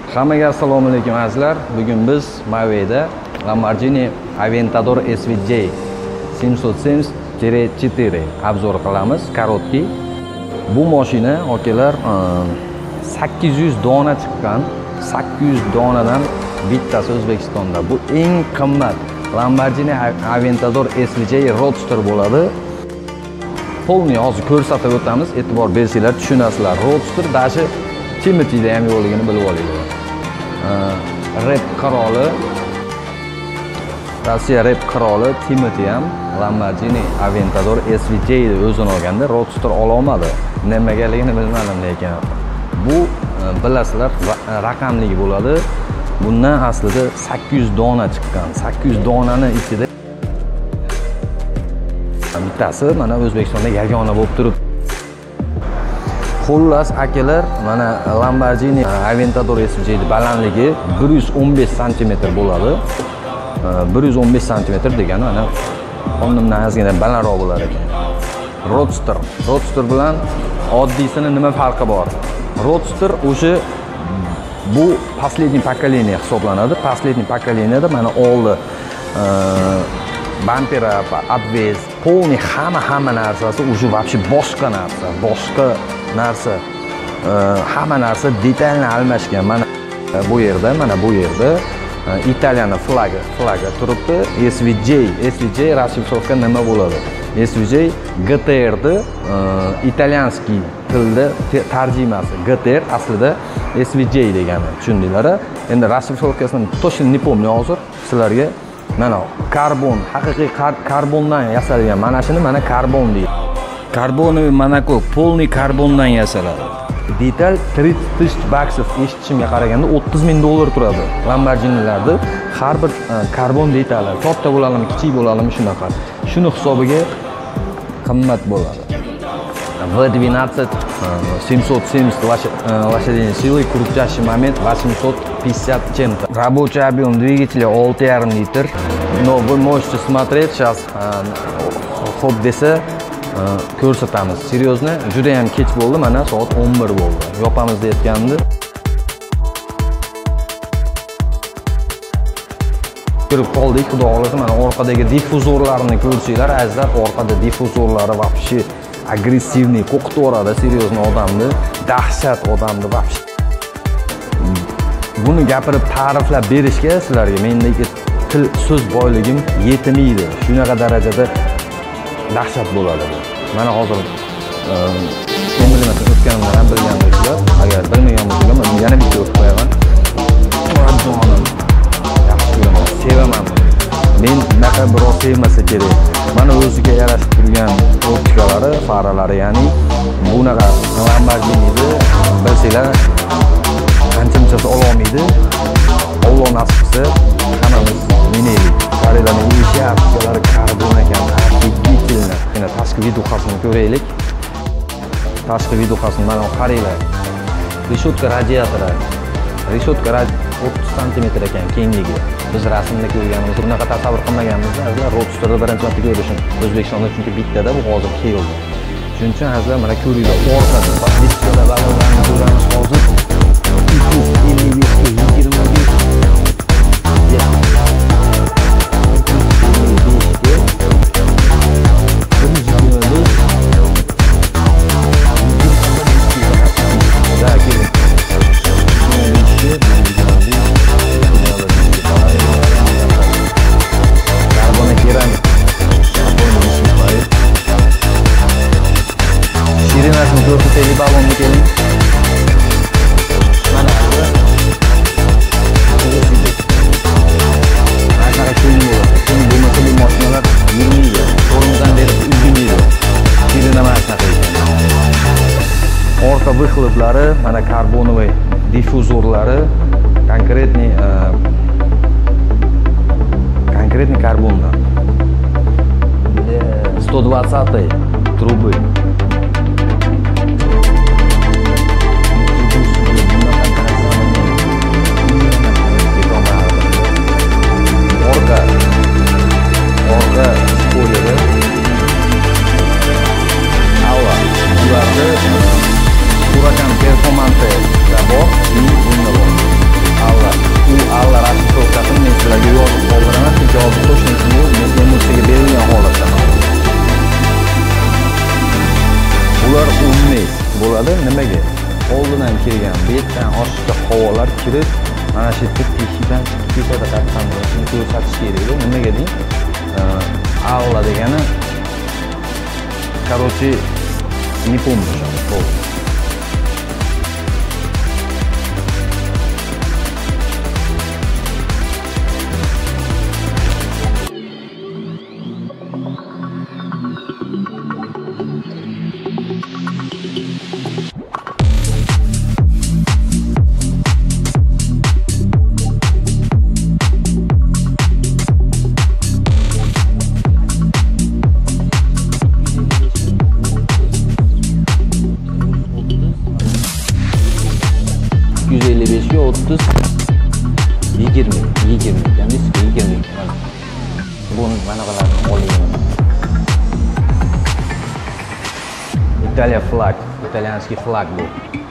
Hammaga assalomu alaykum azizlar. Bugun biz Maveda Lamborghini Aventador SVJ 770-4 obzor qilamiz. Korotkий. Bu mashina akalar 800 dona chiqqan. 800 donadan bittasi O'zbekistonda. Bu eng qimmat Lamborghini Aventador SVJ Roadster bo'ladi. Polni hozir ko'rsatib o'tamiz. E'tibor bersanglar tushunasizlar. Roadster dashi Timothy'da ham yo'qligini bilib olaylik. Rap qiroli, Rossiya rap qiroli Timothy ham Lamborghini Aventador SVJ ni o'zini olganda Roadster ola olmadi. Nimaligini bilmadim lekin bu bilasizlar raqamli bo'ladi. Bundan aslida 800 dona chiqqan. 800 donani ichida bittasi mana O'zbekistonda yagona bo'lib turibdi. Xullas akalar, mana Lamborghini Aventador SVJ balandligi 115 cm bo'ladi. 115 cm degani mana qonimdan ozgina balandroq bo'lar ekan. Roadster bilan oddiysini nima farqi bor? Roadster o'sha bu последний поколение hisoblanadi. Последний поколенияda mana oldi bampera, obvez, polni hamma narsasi o'sha вообще boshqa narsa. Hamma narsa detalni almashgan. Mana bu yerda Italiya flagi turibdi. SVJ расшифровка nima bo'ladi? SVJ GTR ni italyanskiy tilda tarjimasi. GTR aslida SVJ degani, tushundinglar? Endi расшифровкасini точно не помню hozir sizlarga. Mana karbon, haqiqiy karbondan yasalgan. Mana shuni mana karbon deydi. Karbonoviy Monaco polniy karbondan yasaladi. Detal 30 000 baksov eshitishimga qaraganda $30,000 turadi. Lamborghinilarda har bir karbon detali, katta bo'ladimi, kichik bo'ladimi shunaqa. Shuni hisobiga qimmat bo'ladi. V12 770 лошадиной силы, крутящий момент 850 чем-то. Рабочий объем двигателя 6,5 литр. Но вы можете смотреть сейчас, xo'p desa ko'rsatamiz. Серьезно, juda ham kech bo'ldi, mana soat 11 bo'ldi. Yopamiz deyotgandi. Ko'rib qoldik, xudo xolasa mana orqadagi difuzorlarni ko'rsanglar, azizlar, orqada difuzorlari вообще agressivniy qo'qitib yuboradi, серьезно odamni, dahshat odamni вообще. Buni gapirib ta'riflab berishga sizlarga mendagi til so'z boyligim yetmaydi. Shunaqa darajada dahshat bo'ladi. Mana hozir men bilmasan o'tganimdan ham bilgandirsizlar. Agar bilmagan bo'lsangiz, men yana bitta o'qib qo'yaman. Jonim, yaxshi ko'raman, sevaman. Men bunaqa birov sevmasa kerak. Mana o'ziga yarashib turgan optikalari, faralari, ya'ni bunaqa Lamborghini'ni bilsanglar qancha ololmaydi. Alloh nasib qilsa hammamiz minaylik. Qaranglarning ishi optikalari karbon ekan, digitalni. Yana tashqi videoxasini ko'raylik. Tashqi videoxasini mana qaranglar. Reshotka radiatori. 30 cm ekan kengligi. Biz rasmda ko'rganimiz, bunaqa tasavvur qilmaganmiz. Azizlar, Roadsterni birinchi marta ko'rishim. O'zbekistonda chunki bittada bu hozir keldi. Shuning uchun azizlar mana ko'ringlar, orqada diskada balonlarni ko'ramiz hozir. 450 balonni keling. Mana bu. Mana keling bo'ladi. Keling bo'lmasa bu mashinalar yurmaydi. Qo'limizdan berib uzilmaydi. Shirina mashina ekan. Orqa выхлоплari, mana karbonoviy difuzorlari konkretniy karbondan. 120 трубы. Orqa spoileri. Alla. Bularda Huracan performansı da bor, bunda bor. bo'ladi. Nimaga? Oldindan kirgan betdan oshiqcha havolar kirib, mana shu yerda teshidan chiqib ketadi qatdan. Shuni ko'rsatish kerak. Nimaga deng? Aula degani короче, не помню слово. Otuz, 20 ekan, 20. Buni manaqalarni olayman. İtalya flag, italyanskiy flag bu.